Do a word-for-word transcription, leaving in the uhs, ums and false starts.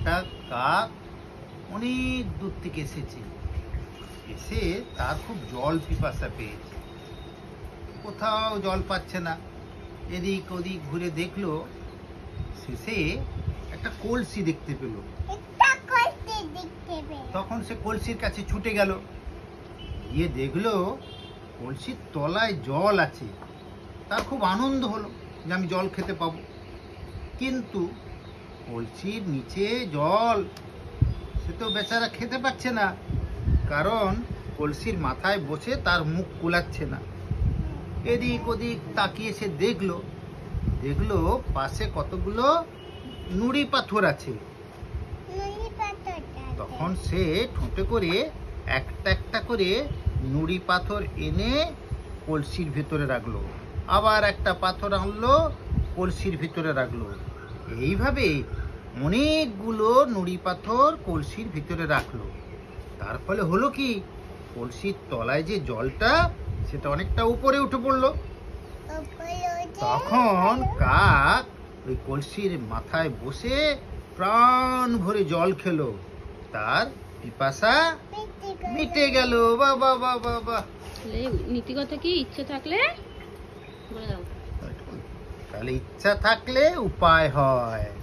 একটা কাক অনেক দূর থেকে এসেছে, এসে তার খুব জল পিপাসা পেয়েছে। কোথাও জল পাচ্ছে না, এদিক ওদিক ঘুরে দেখলো, শেষে একটা কলসি দেখতে পেল। তখন সে কলসির কাছে ছুটে গেল, গিয়ে দেখলো কলসির তলায় জল আছে। তার খুব আনন্দ হলো যে আমি জল খেতে পাবো। কিন্তু কলসির নিচে জল, সে তো বেচারা খেতে পাচ্ছে না, কারণ কলসির মাথায় বসে তার মুখ কুলাচ্ছে না। এদিক ওদিক তাকিয়ে সে দেখলো দেখলো পাশে কতগুলো নুড়ি পাথর আছে। তখন সে ঠোঁটে করে একটা একটা করে নুড়ি পাথর এনে কলসির ভিতরে রাখলো, আবার একটা পাথর আনলো কলসির ভিতরে রাখলো। এইভাবে অনেকগুলো নুড়ি পাথর কলসির ভিতরে রাখলো। তার ফলে হলো কি, কলসির তলায় যে জলটা সেটা অনেকটা উপরে উঠে পড়লো। তখন কাক ওই কলসির মাথায় বসে প্রাণ ভরে জল খেলো, তার পিপাসা মিটে গেল। বাবা বাবা বাবা। নীতি কথা কি, ইচ্ছে থাকলে বলে দাও। তাহলে ইচ্ছা থাকলে উপায় হয়।